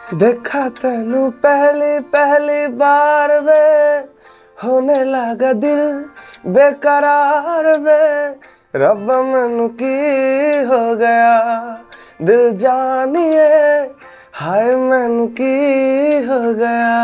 देखा तेनू पहली पहली बार वे, होने लगा दिल बेकरार वे। रब्बा मैनू की हो गया दिल जानिए, हाय मैनू की हो गया।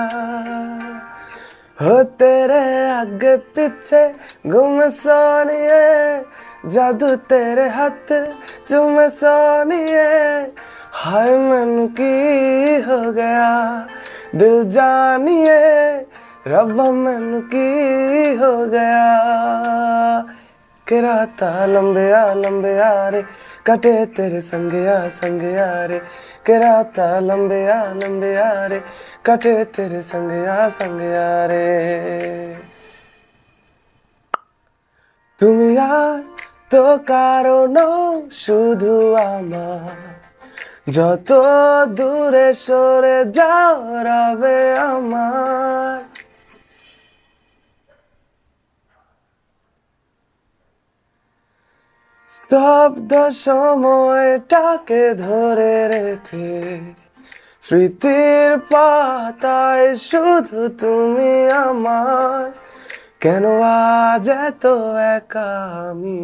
हो तेरे आगे पीछे गुम सोनिए, जादू तेरे हाथ चूमे सोनिए, हाय मैनू की हो गया दिल जानिए, रब्बा मैनू की हो गया। कि राता लंबिया लंबिया रे कटे तेरे संगया संगया रे, कि राता लंबिया लंबिया रे कटे तेरे संगया संगया रे। তুমি আর তো কারণ শুধু আমার, যত দূরে সরে যাও রবে আমার। স্তব্ধ সময়টাকে ধরে রেখে স্মৃতির পাতায় শুধু তুমি আমার, কেন আজ এত একা আমি,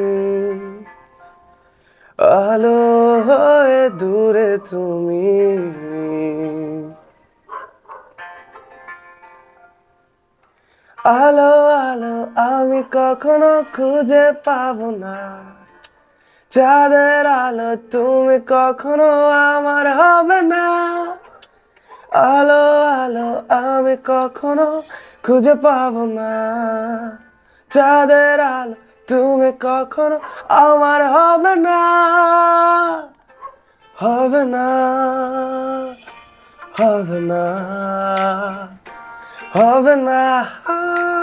আলো হয়ে দূরে তুমি। আলো আলো আমি কখনো খুঁজে পাবো না, চাঁদের আলো তুমি কখনো আমার হবে না। আলো আলো আমি কখনো খুঁজে পাবো না, চাঁদের আলো তুমি কখনো আমার হবে না, হবে না, হবে না, হবে না।